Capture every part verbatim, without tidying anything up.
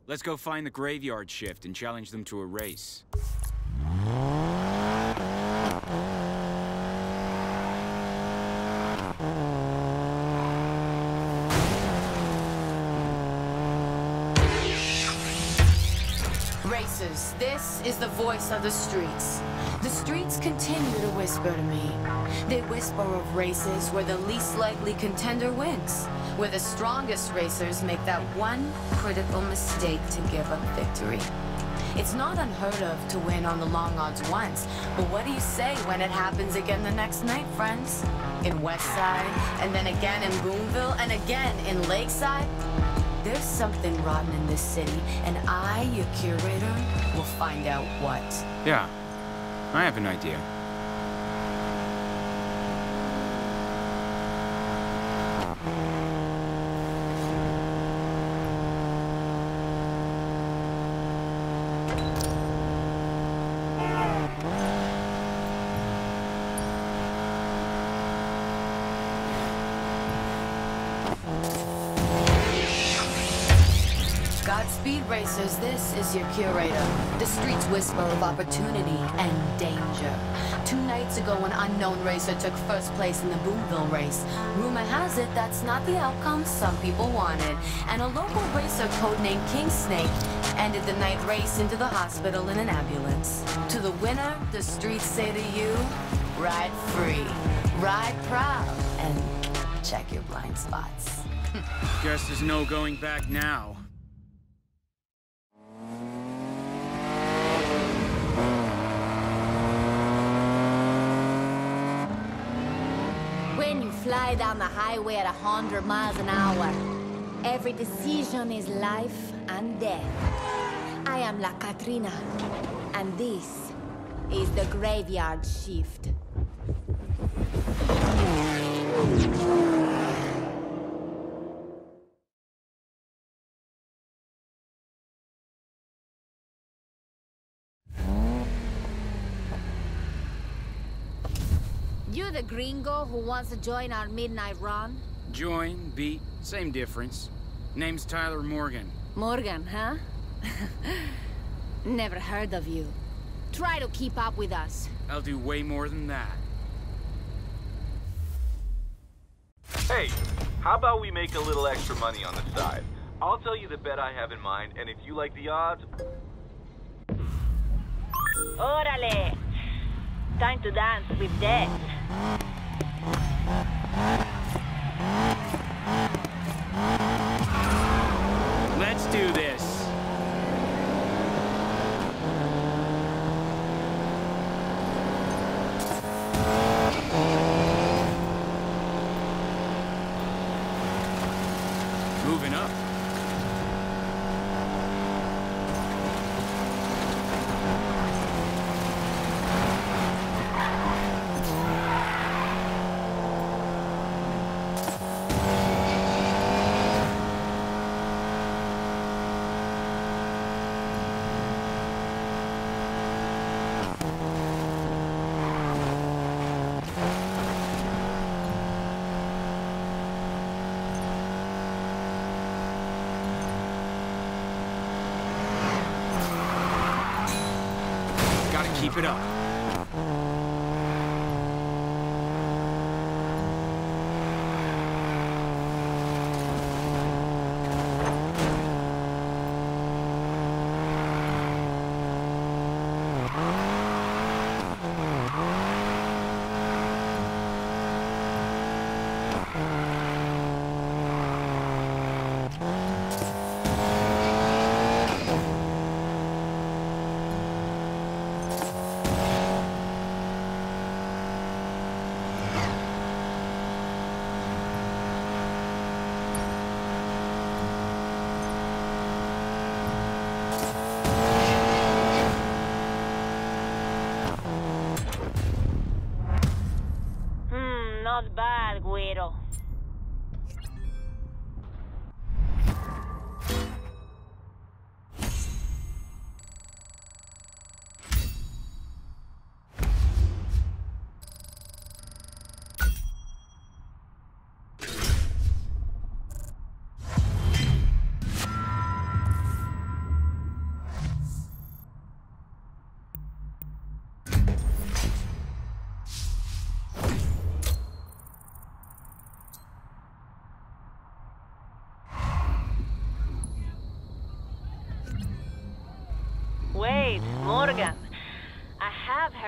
Let's go find the graveyard shift and challenge them to a race. Racers, this is the voice of the streets. The streets continue to whisper to me. They whisper of races where the least likely contender wins, where the strongest racers make that one critical mistake to give up victory. It's not unheard of to win on the long odds once, but what do you say when it happens again the next night, friends? In Westside, and then again in Boomville, and again in Lakeside? There's something rotten in this city, and I, your curator, will find out what. Yeah, I have an idea. Godspeed, racers, this is your curator. The streets whisper of opportunity and danger. Two nights ago, an unknown racer took first place in the Boomville race. Rumor has it that's not the outcome some people wanted. And a local racer codenamed King Snake ended the night race into the hospital in an ambulance. To the winner, the streets say to you, ride free, ride proud, and check your blind spots. Guess there's no going back now. When you fly down the highway at a hundred miles an hour, every decision is life and death. I am La Katrina, and this is the Graveyard Shift. You the gringo who wants to join our midnight run? Join, beat, same difference. Name's Tyler Morgan. Morgan, huh? Never heard of you. Try to keep up with us. I'll do way more than that. Hey, how about we make a little extra money on the side? I'll tell you the bet I have in mind, and if you like the odds... Órale! Time to dance with death. Let's do this. Moving up. Keep it up. Not bad, Guido.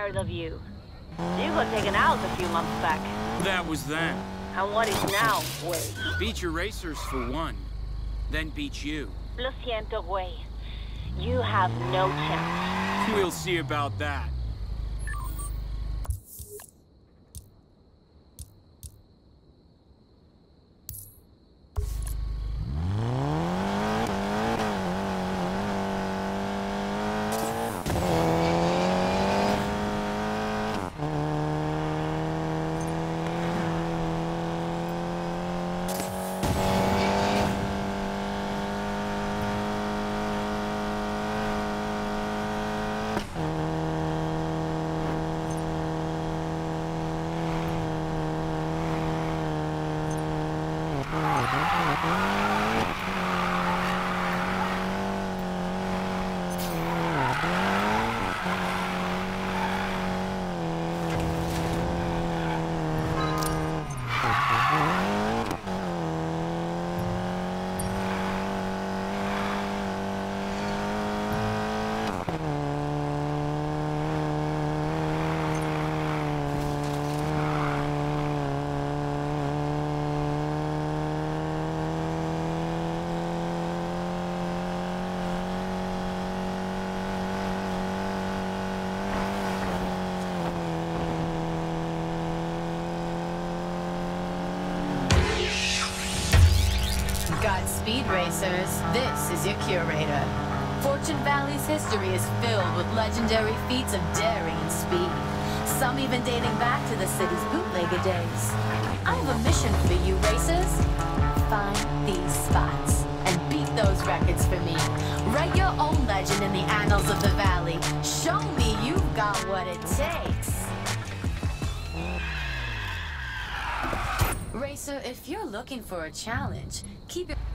tired of you. You got taken out a few months back. That was then. And what is now, Way? Beat your racers for one, then beat you. Lo siento, Way. You have no chance. We'll see about that. Godspeed, racers. This is your curator. Fortune Valley's history is filled with legendary feats of daring and speed, some even dating back to the city's bootlegger days. I have a mission for you, racers. Find these spots and beat those records for me. Write your own legend in the annals of the valley. Show me you've got what it takes. Racer, if you're looking for a challenge, keep it...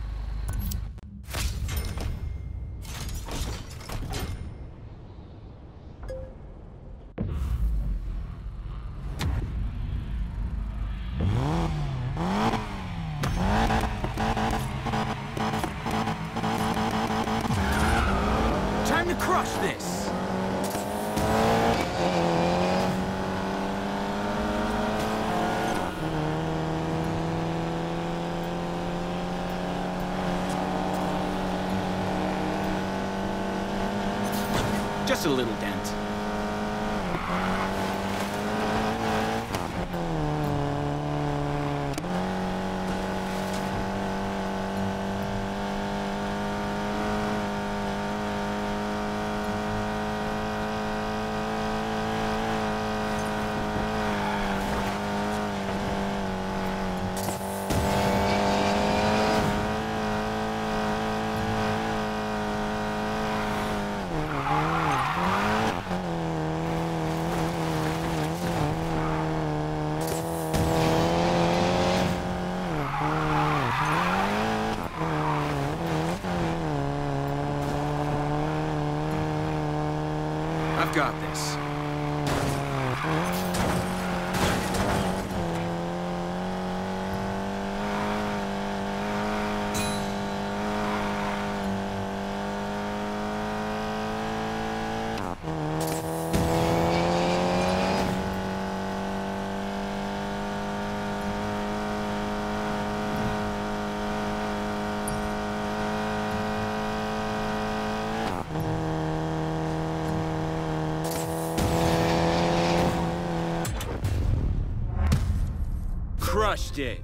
Time to crush this! Just a little dent. I've got this. Crushed it.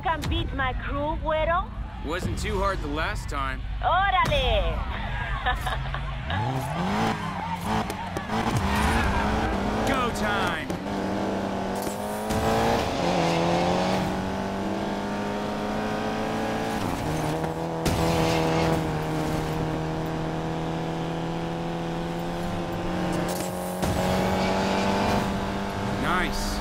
you can beat my crew, Güero? Wasn't too hard the last time. Órale! Go time! Nice.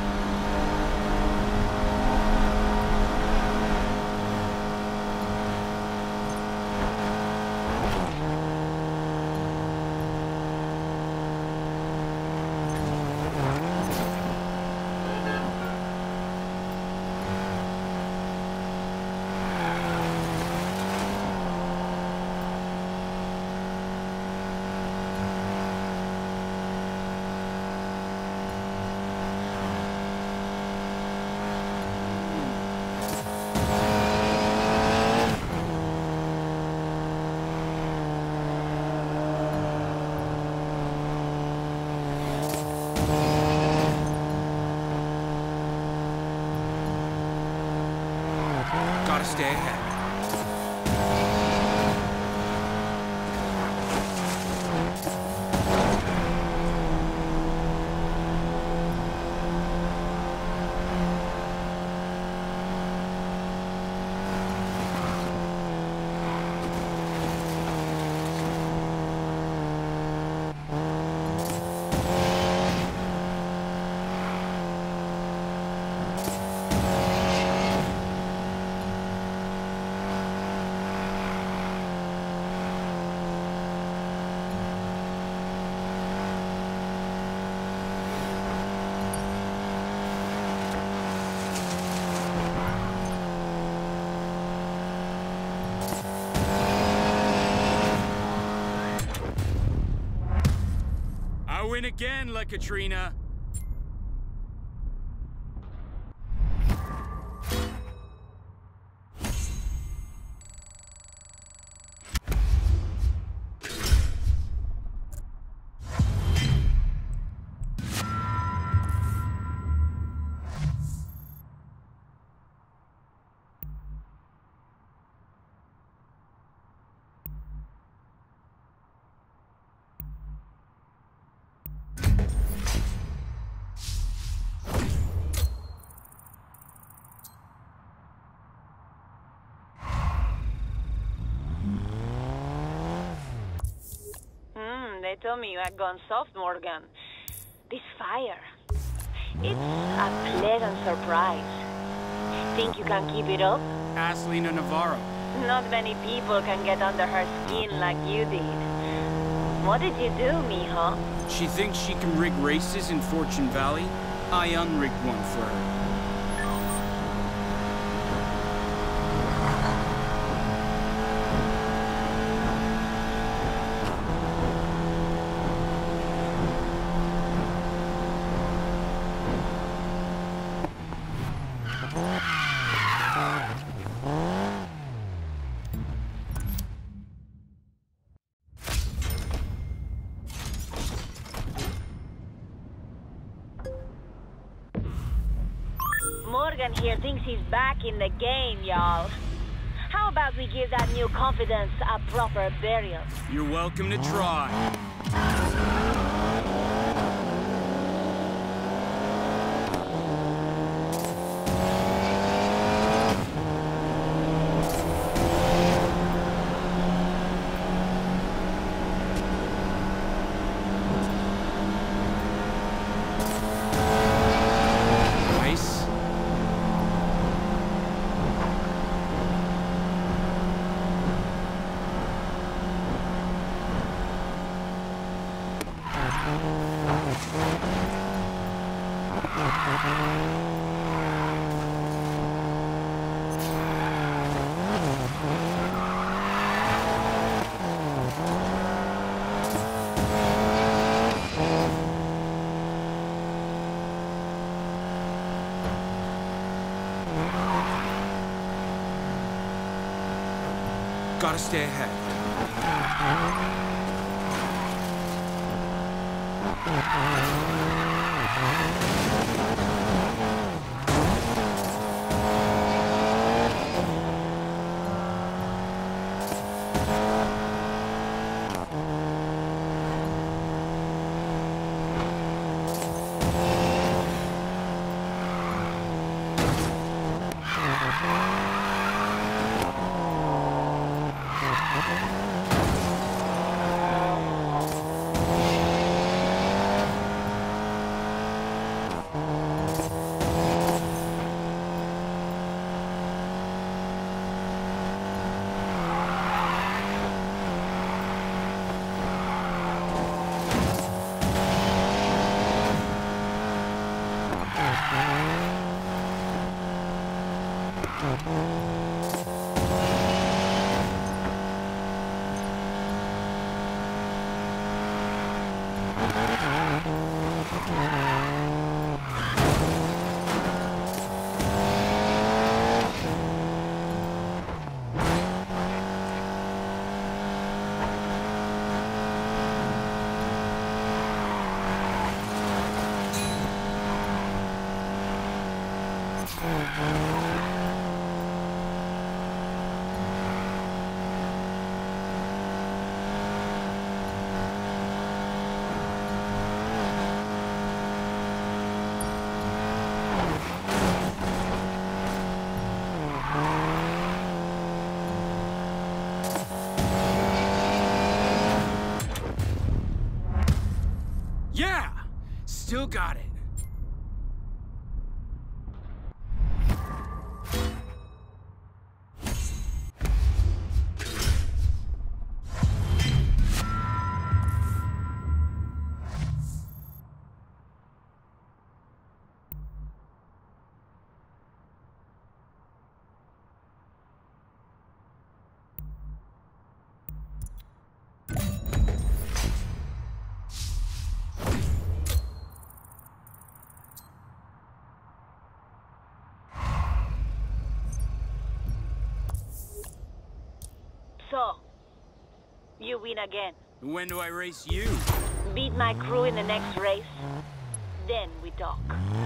Gotta stay ahead. I win again, La Katrina. They told me you had gone soft, Morgan. This fire, it's a pleasant surprise. Think you can keep it up? Ask Lena Navarro. Not many people can get under her skin like you did. What did you do, mijo? She thinks she can rig races in Fortune Valley. I unrigged one for her. Morgan here thinks he's back in the game, y'all. How about we give that new confidence a proper burial? You're welcome to try. Gotta stay ahead. Yeah! Still got it. So, you win again. When do I race you? Beat my crew in the next race, then we talk.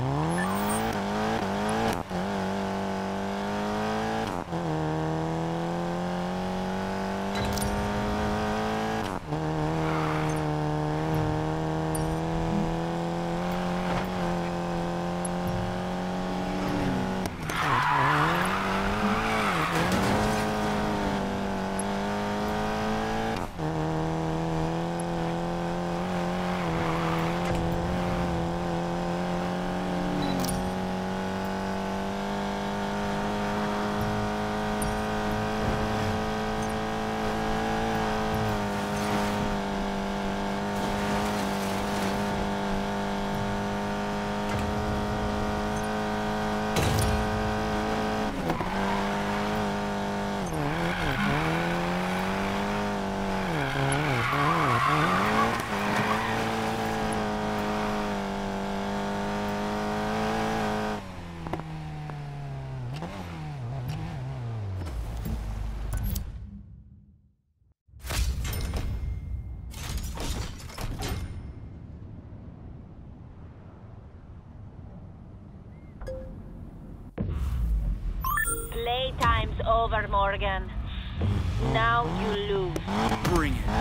Playtime's over, Morgan. Now you lose. Bring it.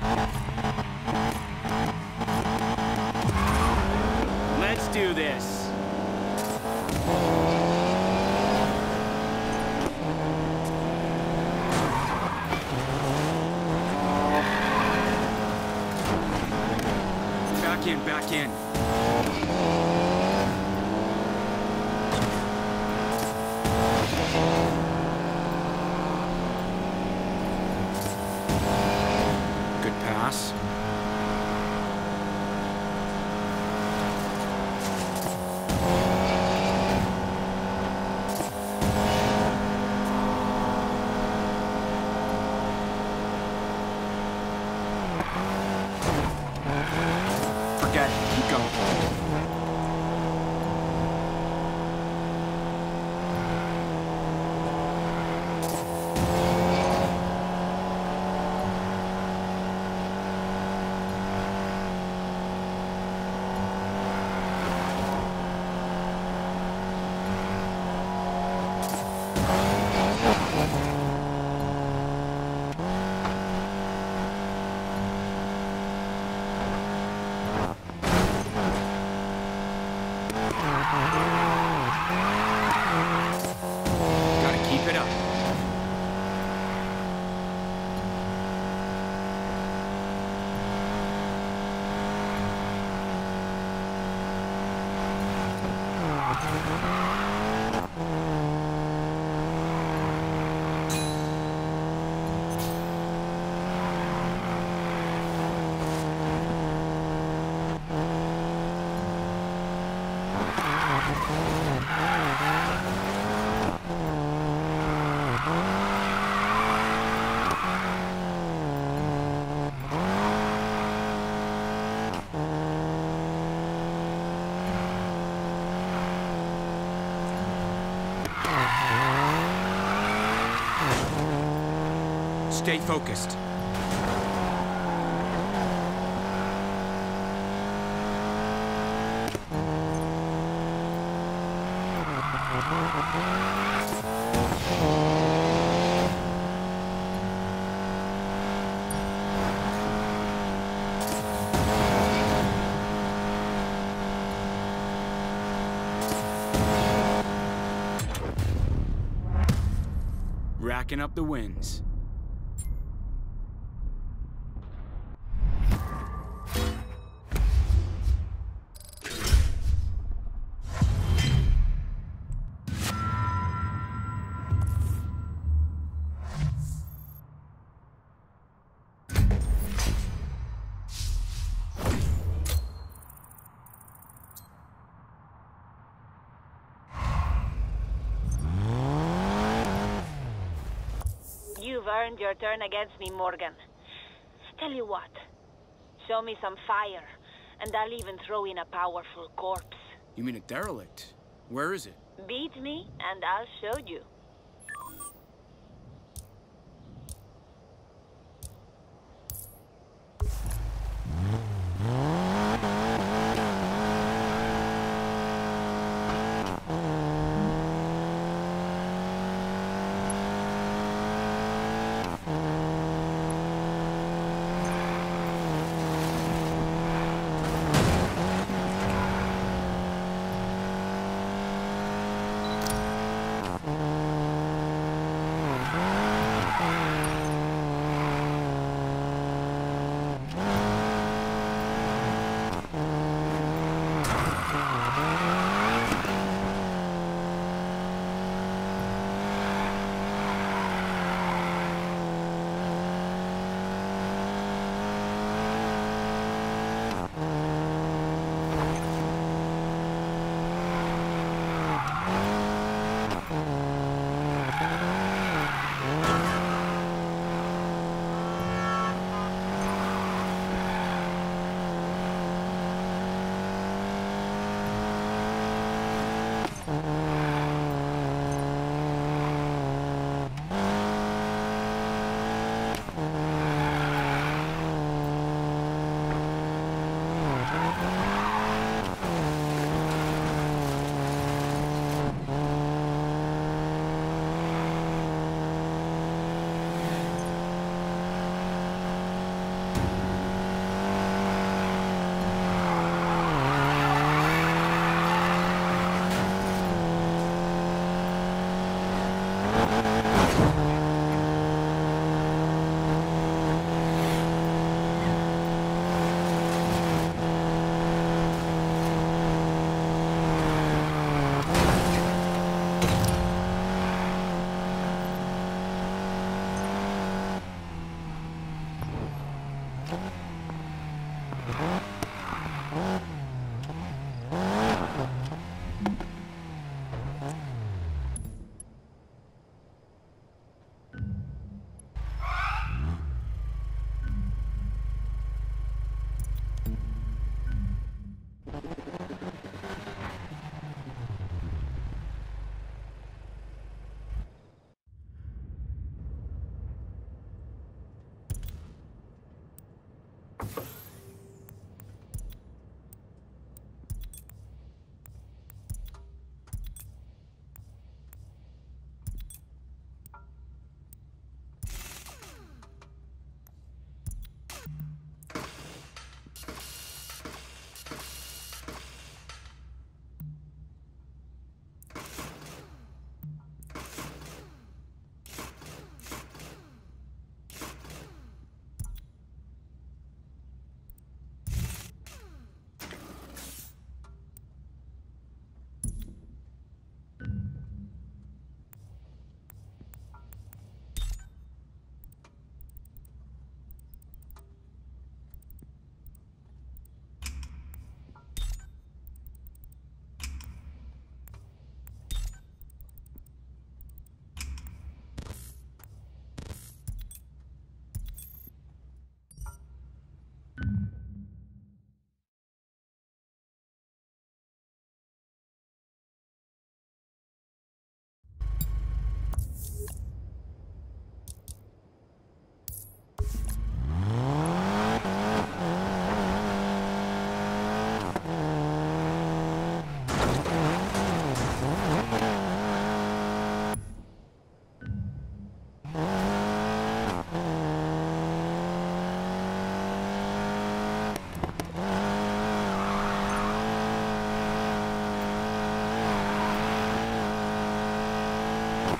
Let's do this. Back in, back in. Good pass. Forget it. Keep going. Stay focused. Racking up the wins. You've earned your turn against me, Morgan. Tell you what, show me some fire, and I'll even throw in a powerful corpse. You mean a derelict? Where is it? Beat me, and I'll show you.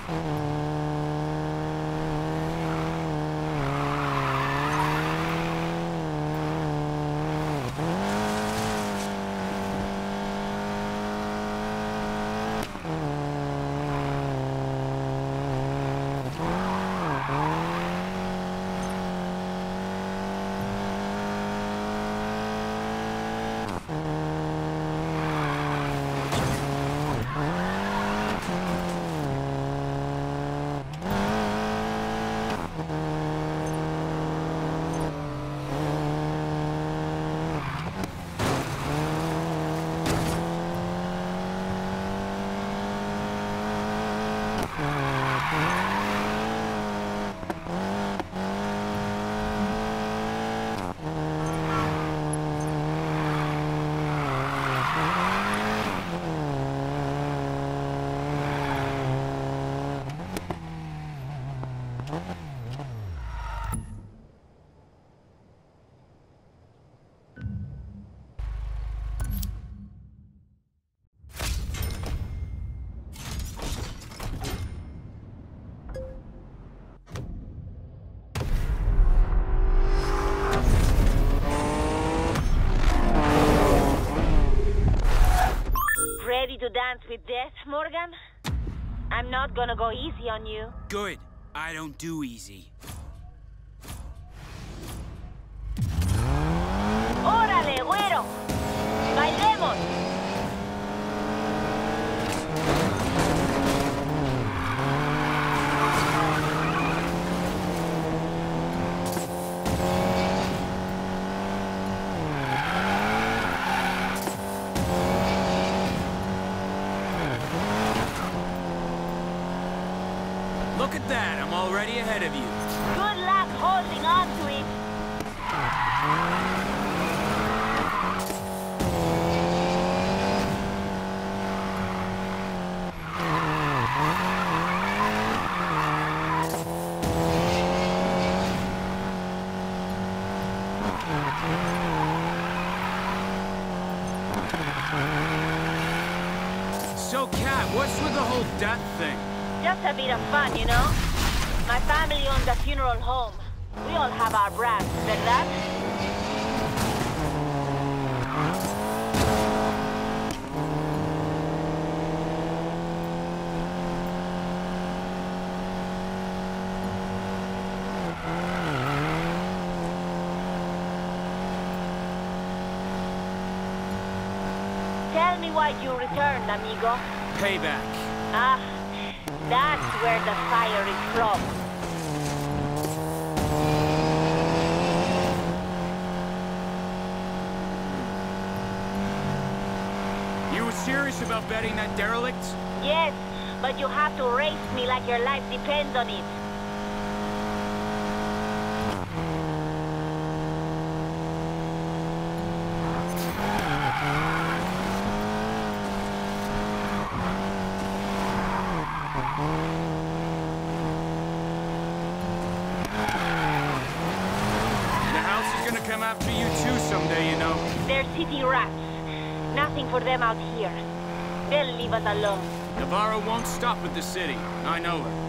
Ready to dance with death, Morgan? I'm not gonna go easy on you. Good. I don't do easy. ¡Órale, güero! ¡Bailemos! Look at that, I'm already ahead of you. Good luck holding on to it. So, Kat, what's with the whole death thing? Just a bit of fun, you know? My family owns a funeral home. We all have our brands, ¿verdad? Tell me why you returned, amigo. Payback. Ah, that's where the fire is from. You were serious about betting that derelict? Yes, but you have to race me like your life depends on it. The house is gonna come after you too someday, you know. They're city rats. Nothing for them out here. They'll leave us alone. Navarro won't stop at the city. I know her.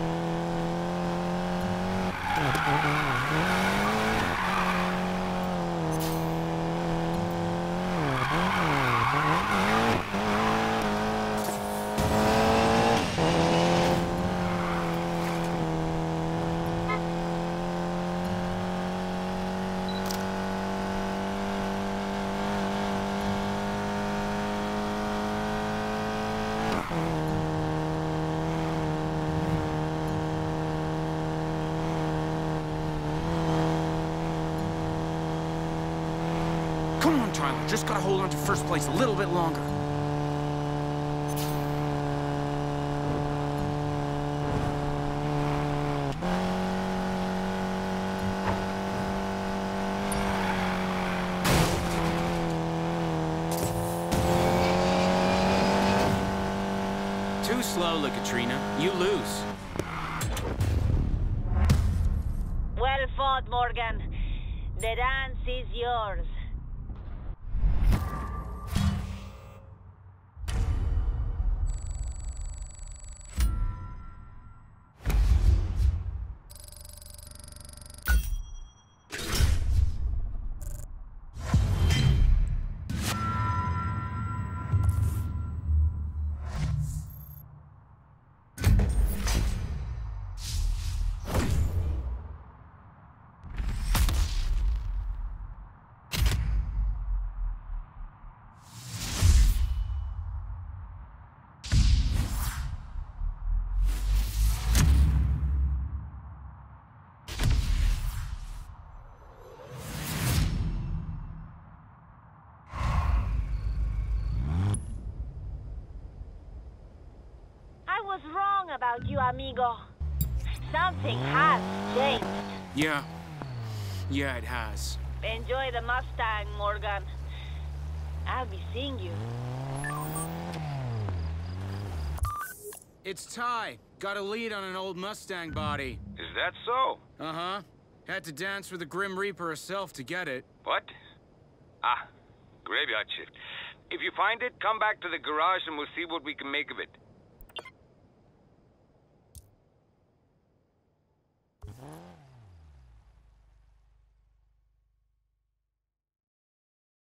Come on, Tyler. Just gotta hold on to first place a little bit longer. Too slow, Katrina. You lose. Well fought, Morgan. The dance is yours. about you, amigo. Something has changed. Yeah. Yeah, it has. Enjoy the Mustang, Morgan. I'll be seeing you. It's Ty. Got a lead on an old Mustang body. Is that so? Uh-huh. Had to dance with the Grim Reaper herself to get it. What? Ah, graveyard shift. If you find it, come back to the garage and we'll see what we can make of it.